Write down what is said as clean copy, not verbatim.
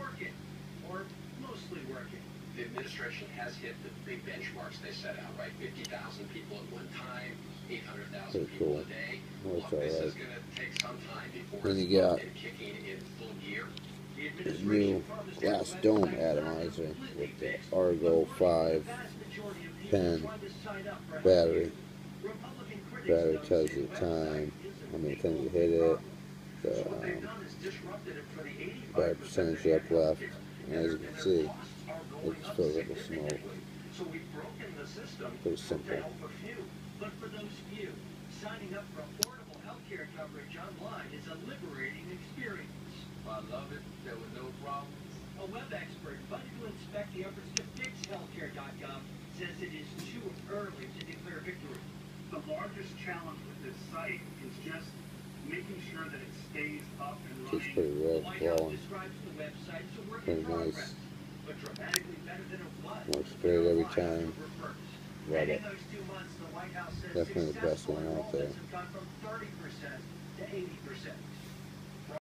working, or mostly working. The administration has hit the big benchmarks they set out, right? 50,000 people at one time, 800,000 people a day. Look, this is going to take some time before Then it's you got kicking in full gear. the new glass dome atomizer with the Argo 5 pen battery. Battery tells you the time, how many times you hit it, the battery percentage you have left, and as you can see, it just fills up with smoke. Pretty simple. But for those few, signing up for affordable healthcare coverage online is a liberating experience. I love it. There were no problems. A web expert funded to inspect the efforts to fix healthcare.gov says it is too early to declare victory. The largest challenge with this site is just making sure that it stays up and running. It's pretty red, glowing. Describes the website as a work Pretty in progress, nice. but dramatically better than it was. Works great every time. Love And in it. those 2 months, the White House says Definitely the best one out there. have gone from 30% to 80%.